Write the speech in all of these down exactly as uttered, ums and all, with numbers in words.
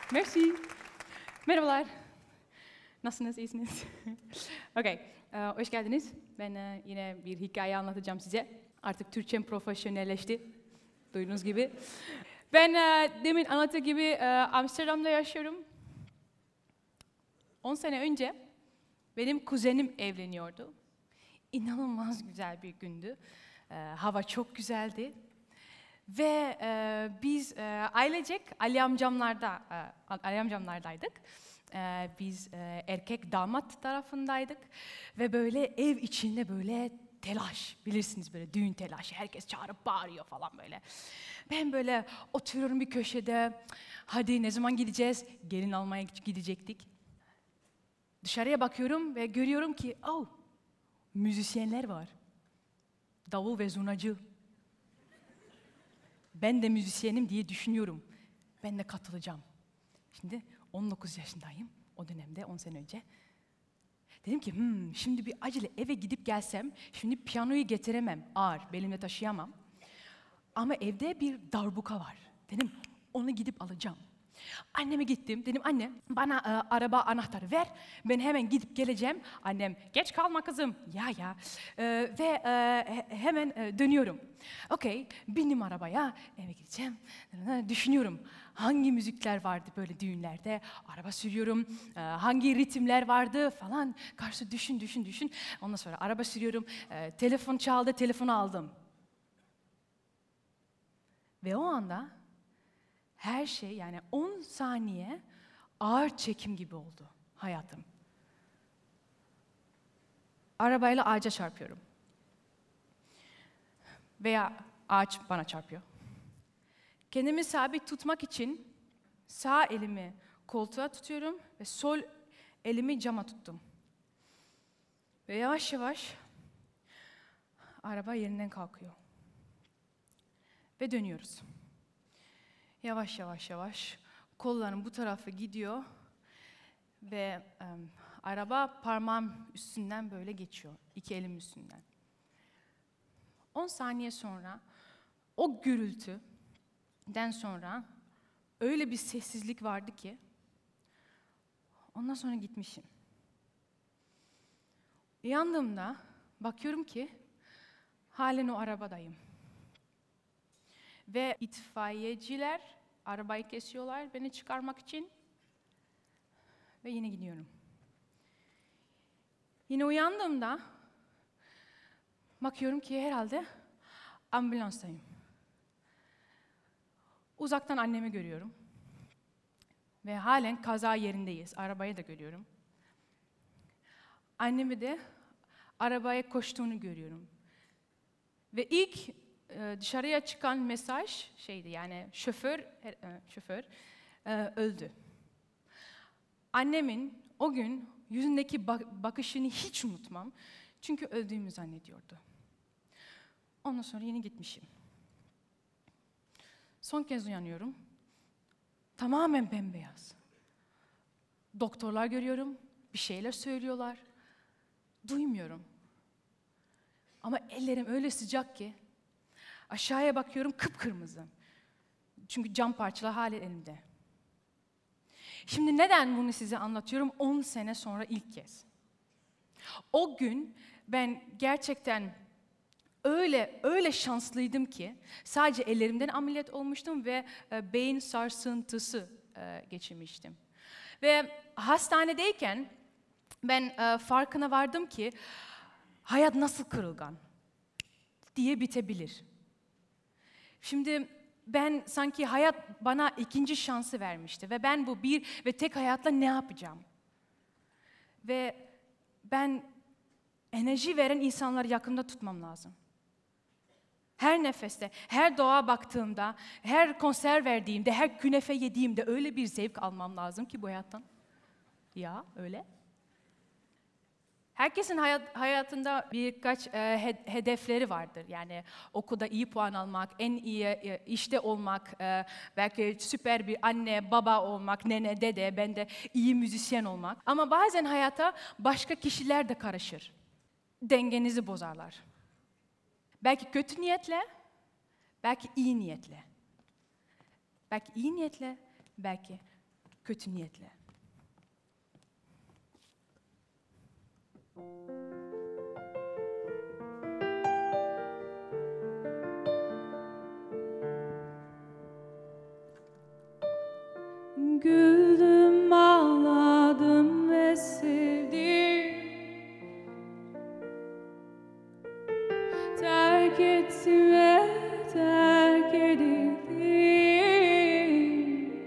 Merci. Merhabalar. Nasılsınız, iyisiniz? Okay, uh, hoş geldiniz. Ben uh, yine bir hikaye anlatacağım size. Artık Türkçem profesyonelleşti, duyduğunuz gibi. Ben uh, demin anlattığı gibi uh, Amsterdam'da yaşıyorum. on sene önce benim kuzenim evleniyordu. İnanılmaz güzel bir gündü. Uh, hava çok güzeldi. Ve e, biz e, ailecek Ali amcamlarda, e, Ali amcamlardaydık. E, biz e, erkek damat tarafındaydık. Ve böyle ev içinde böyle telaş, bilirsiniz böyle düğün telaşı. Herkes çağırıp bağırıyor falan böyle. Ben böyle oturuyorum bir köşede. Hadi ne zaman gideceğiz? Gelin almaya gidecektik. Dışarıya bakıyorum ve görüyorum ki oh, müzisyenler var. Davul ve zurnacı. Ben de müzisyenim diye düşünüyorum. Ben de katılacağım. Şimdi on dokuz yaşındayım o dönemde, on sene önce. Dedim ki hmm, şimdi bir acele eve gidip gelsem, şimdi piyanoyu getiremem, ağır, belimle taşıyamam. Ama evde bir darbuka var. Dedim onu gidip alacağım. Anneme gittim, dedim anne bana e, araba anahtarı ver, ben hemen gidip geleceğim. Annem geç kalma kızım, ya ya e, ve e, hemen e, dönüyorum. Okey, bindim arabaya, eve gideceğim, düşünüyorum hangi müzikler vardı böyle düğünlerde, araba sürüyorum, e, hangi ritimler vardı falan, karşı düşün düşün düşün. Ondan sonra araba sürüyorum, e, telefon çaldı, telefonu aldım. Ve o anda her şey yani on saniye ağır çekim gibi oldu hayatım. Arabayla ağaca çarpıyorum. Veya ağaç bana çarpıyor. Kendimi sabit tutmak için sağ elimi koltuğa tutuyorum ve sol elimi cama tuttum. Ve yavaş yavaş araba yerinden kalkıyor. Ve dönüyoruz. Yavaş yavaş yavaş kollarım bu tarafa gidiyor ve um, araba parmağım üstünden böyle geçiyor, iki elim üstünden. on saniye sonra o gürültüden sonra öyle bir sessizlik vardı ki ondan sonra gitmişim. Uyandığımda bakıyorum ki halen o arabadayım. Ve itfaiyeciler arabayı kesiyorlar beni çıkarmak için. Ve yine gidiyorum. Yine uyandığımda bakıyorum ki herhalde ambulanstayım. Uzaktan annemi görüyorum. Ve halen kaza yerindeyiz. Arabayı da görüyorum. Annemi de arabaya koştuğunu görüyorum. Ve ilk e, dışarıya çıkan mesaj şeydi yani şoför e, şoför e, öldü. Annemin o gün yüzündeki bakışını hiç unutmam. Çünkü öldüğümü zannediyordu. Ondan sonra yine gitmişim. Son kez uyanıyorum. Tamamen bembeyaz. Doktorlar görüyorum. Bir şeyler söylüyorlar. Duymuyorum. Ama ellerim öyle sıcak ki aşağıya bakıyorum kıpkırmızı. Çünkü cam parçaları hala elimde. Şimdi neden bunu size anlatıyorum? on sene sonra ilk kez. O gün ben gerçekten öyle öyle şanslıydım ki sadece ellerimden ameliyat olmuştum ve e, beyin sarsıntısı e, geçirmiştim. Ve hastanedeyken ben e, farkına vardım ki hayat nasıl kırılgan diye bitebilir. Şimdi ben sanki hayat bana ikinci şansı vermişti ve ben bu bir ve tek hayatla ne yapacağım? Ve ben enerji veren insanları yakında tutmam lazım. Her nefeste, her doğa baktığımda, her konser verdiğimde, her künefe yediğimde öyle bir zevk almam lazım ki bu hayattan. Ya öyle. Herkesin hayat, hayatında birkaç e, he, hedefleri vardır. Yani okulda iyi puan almak, en iyi e, işte olmak, e, belki süper bir anne, baba olmak, nene, dede, ben de iyi müzisyen olmak. Ama bazen hayata başka kişiler de karışır. Dengenizi bozarlar. Belki kötü niyetle, belki iyi niyetle. Belki iyi niyetle, belki kötü niyetle. Güldüm, ağladım ve sevdim. Terk ettim ve terk edildim.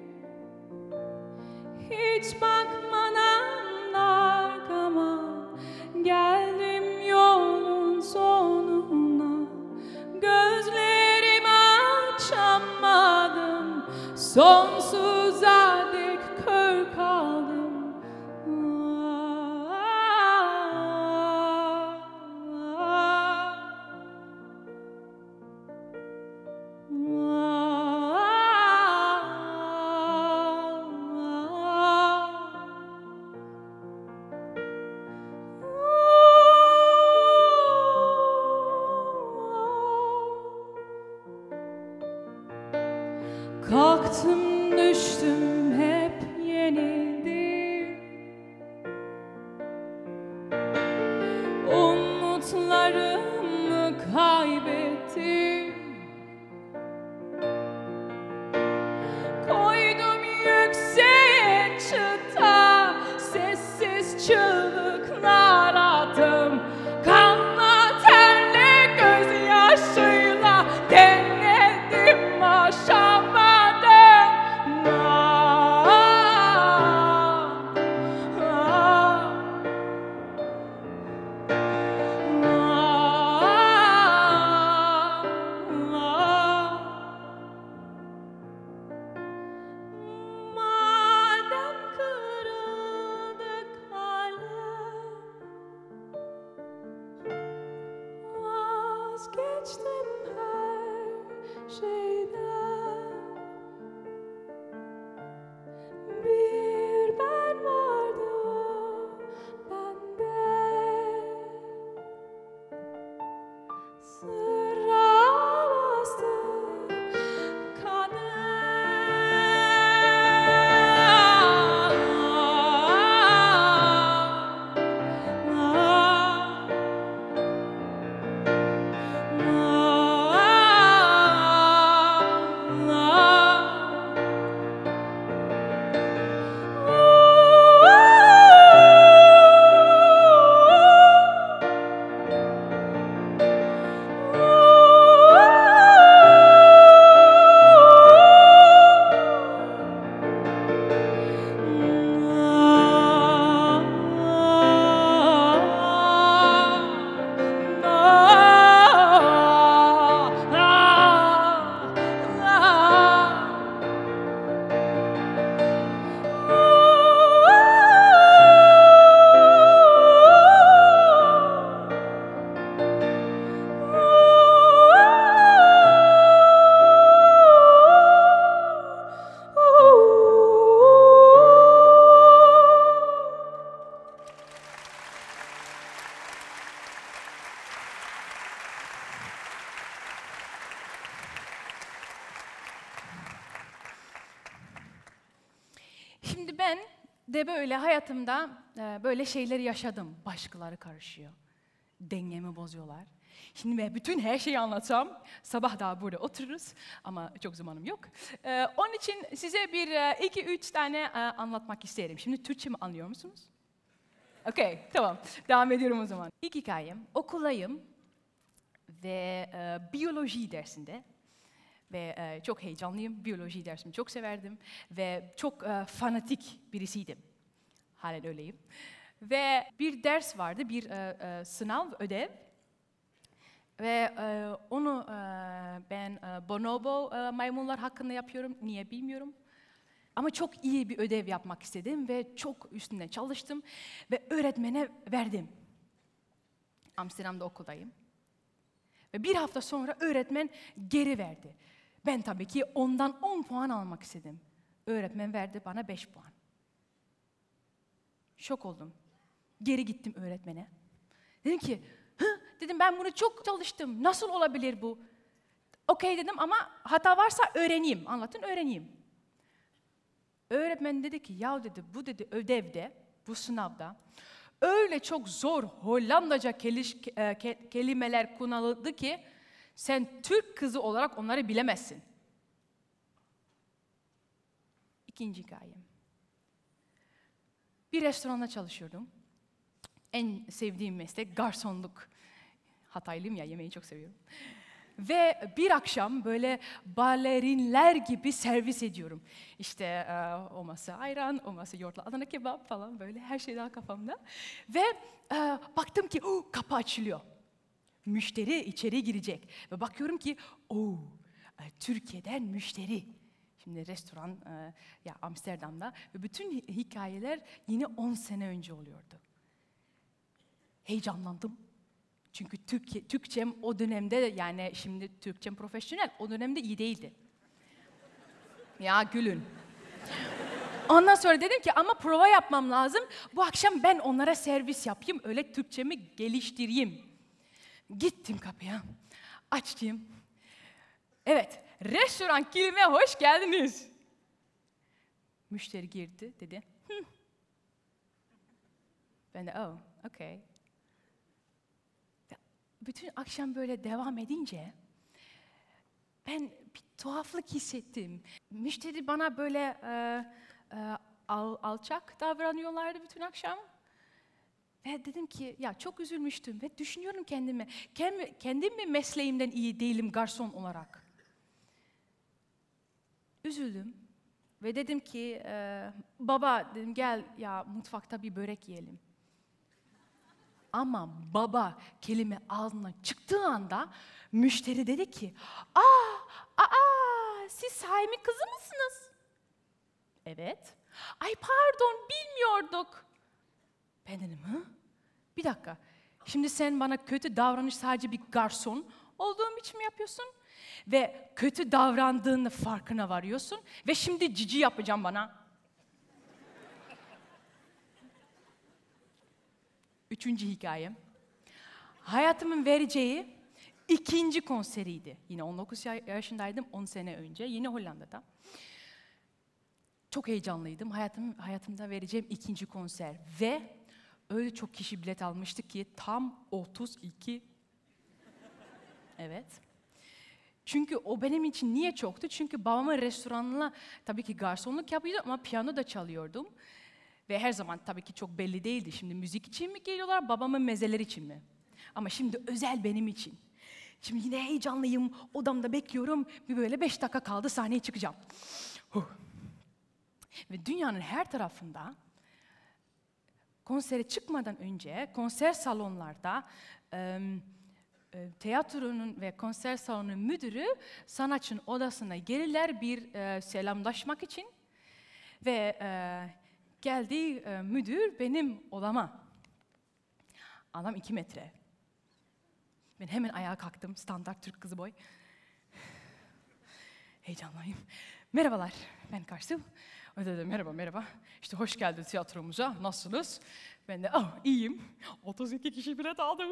Hiç bakmadan arkama geldim yolun sonuna. Gözlerimi açamadım, sonsuza dek kör kaldım. Kalktım düştüm hep yenildim. Umutlarımı kaybettim. Koydum yükseğe çıta, sessiz çığlıklar attım. Kanla terle gözyaşıyla denedim aşamadım. Vazgeçtim her şeyden. Bir ben vardı bende. Sıra bastı Şimdi ben de böyle hayatımda e, böyle şeyleri yaşadım. Başkaları karışıyor. Dengemi bozuyorlar. Şimdi ben bütün her şeyi anlatsam, sabah daha burada otururuz ama çok zamanım yok. E, onun için size bir, e, iki, üç tane e, anlatmak isterim. Şimdi Türkçe mi anlıyor musunuz? Okey, tamam. Devam ediyorum o zaman. İlk hikayem, okuldayım ve e, biyoloji dersinde. Ve e, çok heyecanlıyım, biyoloji dersimi çok severdim ve çok e, fanatik birisiydim. Halen öyleyim. Ve bir ders vardı, bir e, e, sınav, ödev. Ve e, onu e, ben e, bonobo e, maymunlar hakkında yapıyorum, niye bilmiyorum. Ama çok iyi bir ödev yapmak istedim ve çok üstünde çalıştım ve öğretmene verdim. Amsterdam'da okuldayım. Ve bir hafta sonra öğretmen geri verdi. Ben tabii ki ondan on puan almak istedim. Öğretmen verdi bana beş puan. Şok oldum. Geri gittim öğretmene. Dedim ki, hı? Dedim ben bunu çok çalıştım. Nasıl olabilir bu? Okey dedim ama hata varsa öğreneyim. Anlatın öğreneyim. Öğretmen dedi ki, ya dedi bu dedi ödevde, bu sınavda öyle çok zor Hollandaca keliş, e, ke, kelimeler kullanıldı ki sen Türk kızı olarak onları bilemezsin. İkinci hikayem. Bir restoranda çalışıyordum. En sevdiğim meslek garsonluk. Hataylıyım ya, yemeği çok seviyorum. Ve bir akşam böyle balerinler gibi servis ediyorum. İşte e, o masa ayran, o masa yoğurtlu Adana kebap falan böyle her şey daha kafamda. Ve e, baktım ki oh, kapı açılıyor. Müşteri içeri girecek. Ve bakıyorum ki oh, e, Türkiye'den müşteri. Şimdi restoran e, ya Amsterdam'da ve bütün hikayeler yine on sene önce oluyordu. Heyecanlandım. Çünkü Türk, Türkçem o dönemde, yani şimdi Türkçem profesyonel, o dönemde iyi değildi. Ya gülün. Ondan sonra dedim ki ama prova yapmam lazım. Bu akşam ben onlara servis yapayım, öyle Türkçemi geliştireyim. Gittim kapıya, açtım. Evet, restoran Kilim'e hoş geldiniz. Müşteri girdi, dedi. Hı. Ben de oh, okay. Bütün akşam böyle devam edince ben bir tuhaflık hissettim. Müşteri bana böyle e, e, al, alçak davranıyorlardı bütün akşam. Ve dedim ki ya çok üzülmüştüm ve düşünüyorum kendime. Kendim, kendim mi mesleğimden iyi değilim garson olarak? Üzüldüm ve dedim ki e, baba dedim gel ya mutfakta bir börek yiyelim. Ama baba kelime ağzından çıktığı anda müşteri dedi ki, aa, aa, siz Saim'in kızı mısınız? Evet. Ay pardon, bilmiyorduk. Ben dedim, hı? Bir dakika, şimdi sen bana kötü davranış sadece bir garson olduğum için mi yapıyorsun? Ve kötü davrandığını farkına varıyorsun ve şimdi cici yapacağım bana. Üçüncü hikayem, hayatımın vereceği ikinci konseriydi. Yine on dokuz yaşındaydım, on sene önce, yine Hollanda'da. Çok heyecanlıydım, hayatım, hayatımda vereceğim ikinci konser. Ve öyle çok kişi bilet almıştı ki tam otuz iki. Evet. Çünkü o benim için niye çoktu? Çünkü babamın restoranına tabii ki garsonluk yapıyordum ama piyano da çalıyordum. Ve her zaman tabii ki çok belli değildi. Şimdi müzik için mi geliyorlar, babamın mezeler için mi? Ama şimdi özel benim için. Şimdi yine heyecanlıyım, odamda bekliyorum. Bir böyle beş dakika kaldı, sahneye çıkacağım. Huh. Ve dünyanın her tarafında konsere çıkmadan önce konser salonlarda e, e, tiyatronun ve konser salonunun müdürü sanatçının odasına gelirler bir e, selamlaşmak için. Ve e, geldi e, müdür benim odama. Adam iki metre. Ben hemen ayağa kalktım, standart Türk kızı boy. Heyecanlıyım. Merhabalar, ben Karsu. O da dedi, merhaba, merhaba. İşte hoş geldiniz tiyatromuza, nasılsınız? Ben de, oh, iyiyim. otuz iki kişi bilet aldım.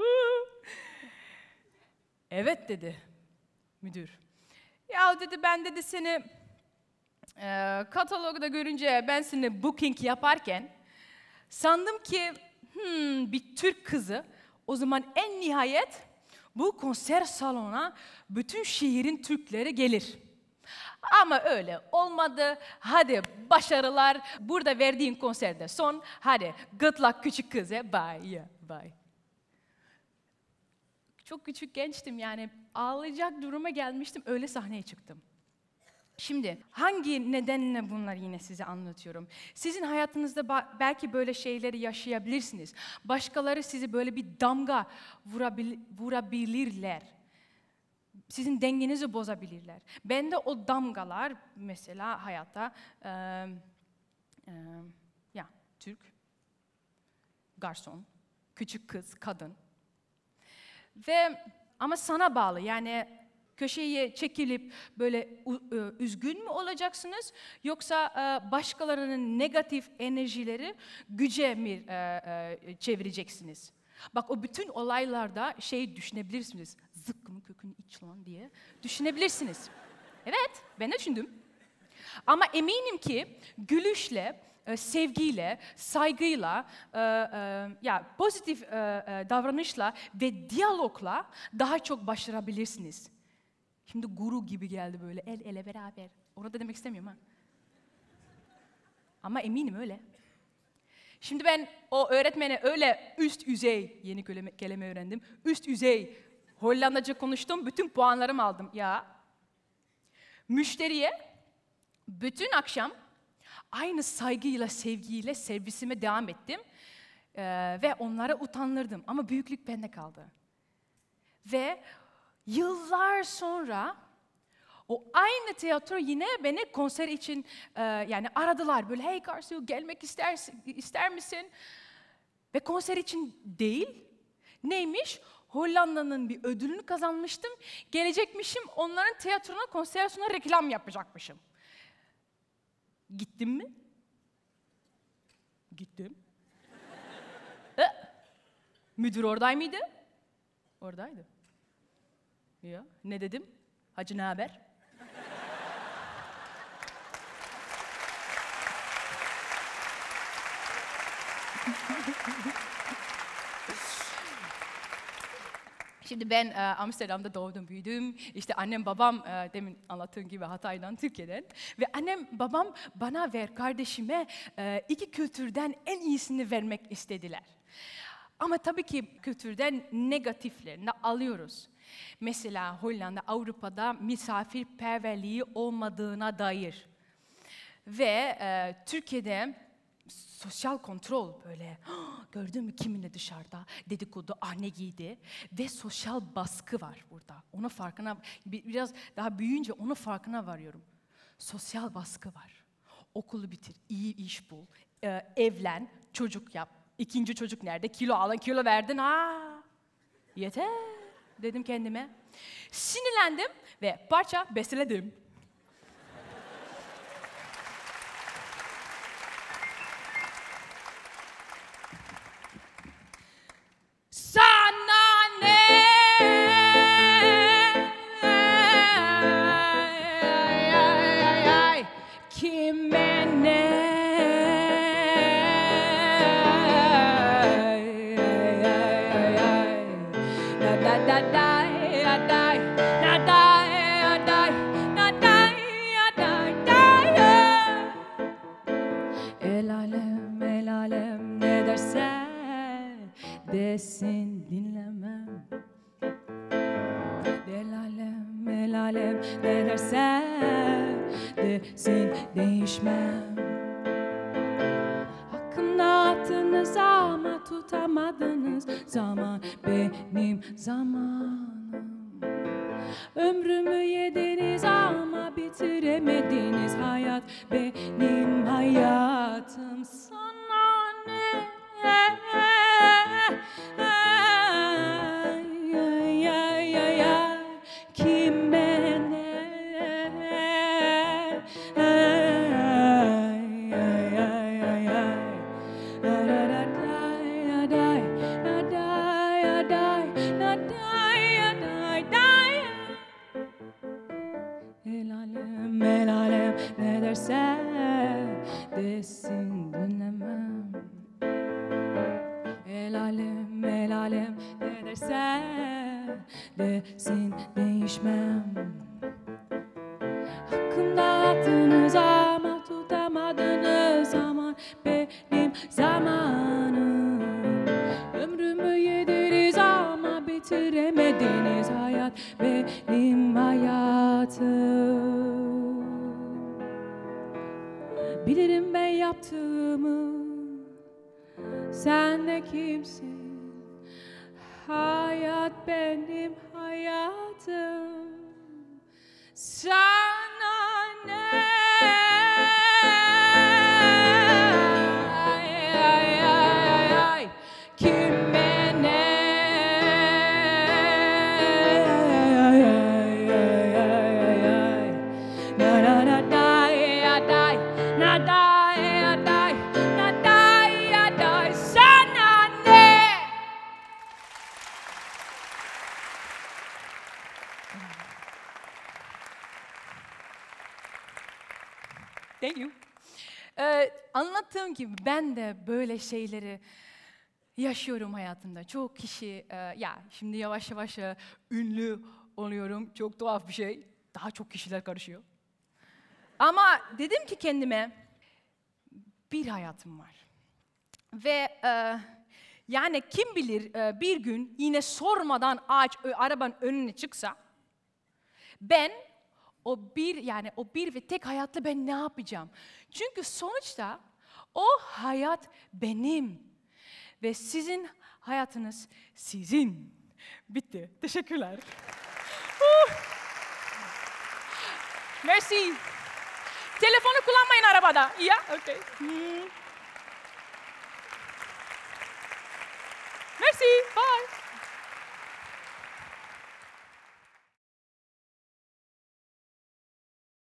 Evet dedi müdür. Ya dedi, ben dedi seni e, katalogda görünce, ben seni booking yaparken sandım ki hmm, bir Türk kızı, o zaman en nihayet bu konser salonuna bütün şehrin Türkleri gelir. Ama öyle olmadı. Hadi başarılar. Burada verdiğin konserde son. Hadi good luck küçük kız. Bye. Yeah, bye. Çok küçük gençtim yani. Ağlayacak duruma gelmiştim. Öyle sahneye çıktım. Şimdi hangi nedenle bunları yine size anlatıyorum? Sizin hayatınızda belki böyle şeyleri yaşayabilirsiniz. Başkaları sizi böyle bir damga vurabil vurabilirler. Sizin dengenizi bozabilirler. Ben de o damgalar mesela hayatta e, e, ya Türk, garson, küçük kız, kadın ve ama sana bağlı yani köşeye çekilip böyle üzgün mü olacaksınız yoksa e, başkalarının negatif enerjileri güce mi e, e, çevireceksiniz? Bak o bütün olaylarda şey düşünebilirsiniz. Zıkkımın kökünü iç lan diye düşünebilirsiniz. Evet, ben de düşündüm. Ama eminim ki gülüşle, e, sevgiyle, saygıyla, e, e, ya pozitif e, e, davranışla ve diyalogla daha çok başarabilirsiniz. Şimdi guru gibi geldi böyle el ele beraber. Onu da demek istemiyorum ha. Ama eminim öyle. Şimdi ben o öğretmene öyle üst düzey, yeni kelime, kelime öğrendim, üst düzey Hollandaca konuştum, bütün puanlarımı aldım. Ya, müşteriye bütün akşam aynı saygıyla, sevgiyle servisime devam ettim. Ee, ve onlara utanırdım ama büyüklük bende kaldı. Ve yıllar sonra o aynı tiyatro yine beni konser için e, yani aradılar. Böyle hey Karsu gelmek ister, ister misin? Ve konser için değil. Neymiş? Hollanda'nın bir ödülünü kazanmıştım. Gelecekmişim onların tiyatrona, konservasına reklam yapacakmışım. Gittim mi? Gittim. e, müdür oradaydı mıydı? Oradaydı. Ya, ne dedim? Hacı ne haber? Şimdi ben e, Amsterdam'da doğdum, büyüdüm. İşte annem, babam, e, demin anlattığım gibi Hatay'dan, Türkiye'den. Ve annem, babam bana ve kardeşime e, iki kültürden en iyisini vermek istediler. Ama tabii ki kültürden negatiflerini alıyoruz. Mesela Hollanda, Avrupa'da misafirperverliği olmadığına dair. Ve e, Türkiye'de sosyal kontrol böyle, gördün mü kiminle dışarıda, dedikodu, ah ne giydi ve sosyal baskı var burada. Onun farkına, biraz daha büyüyünce onun farkına varıyorum. Sosyal baskı var. Okulu bitir, iyi iş bul, e, evlen, çocuk yap. İkinci çocuk nerede? Kilo alın, kilo verdin, aa yeter dedim kendime. Sinirlendim ve parça besteledim. Sana ne? Kime ne? Da da da da da da da da. El alem, el alem ne derse desin dinlemem. El alem, el alem ne derse desin değişmem. Hakkımda attınız ama tutamadınız. Zaman benim zamanım. Ömrümü yediniz ama bitiremediniz. Hayat benim hayatım. Sana ne? Ay, ay, ay, ay, ay. Kime ne? Ay, ay, ay, ay, ay. Da, da, da, da, da, da, da, da, da, da, da. El alem, el alem ne derse desin dinlemem. El alem, el alem ne derse desin değişmem. Hakkımda attınız ama tutamadınız. Zaman benim zamanım. Ömrümü yediniz ama bitiremediniz. Hayat benim hayatım. Bilirim ben yaptığımı. Sen de kimsin? Hayat benim hayatım. Sana ne? Ay, ay, ay, ay. Kime ne? Ay, ay, ay, ay, ay. Na, na, na, da, ya, da, na, da, ya, da, na, da, ya, da. Sana ne? Thank you. Ee, anlattığım gibi ben de böyle şeyleri yaşıyorum hayatımda. Çok kişi, e, ya şimdi yavaş yavaş e, ünlü oluyorum. Çok tuhaf bir şey. Daha çok kişiler karışıyor. Ama dedim ki kendime, bir hayatım var. Ve e, yani kim bilir e, bir gün yine sormadan ağaç ö, arabanın önüne çıksa, ben o bir yani o bir ve tek hayatla ben ne yapacağım? Çünkü sonuçta o hayat benim ve sizin hayatınız sizin. Bitti. Teşekkürler. Uh. Merci. Telefonu kullanmayın arabada. Ya, okay. Hmm. Merci. Bye.